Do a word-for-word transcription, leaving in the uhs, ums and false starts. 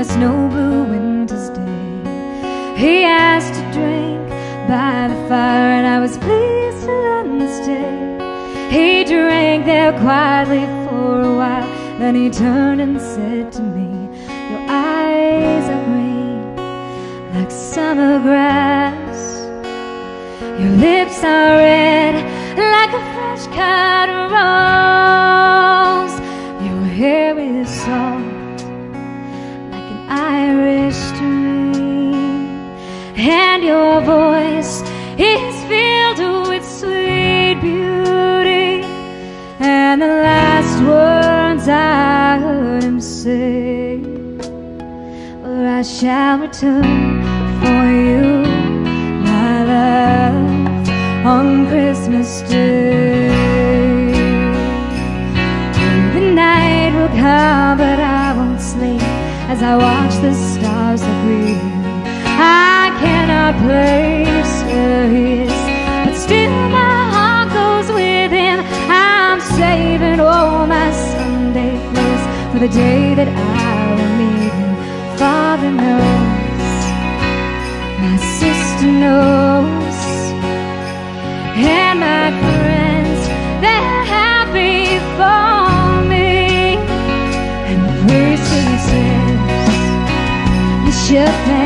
a snow blue winter's day. He asked to drink by the fire, and I was pleased to let him stay. He drank there quietly for a while, then he turned and said to me, your eyes are green like summer grass, your lips are red like a fresh cut rose, your hair is soft like an Irish stream, and your voice is filled with sweet beauty. And the last words I heard him say were, I shall return for you, my love, on Christmas Day. The night will come, but I won't sleep as I watch the stars that greet him. I cannot play the service, but still my heart goes with him. I'm saving all my Sunday clothes for the day that I will meet him. Father knows, my sister knows, and my friends, they're happy for me. And the priest he says, you should thank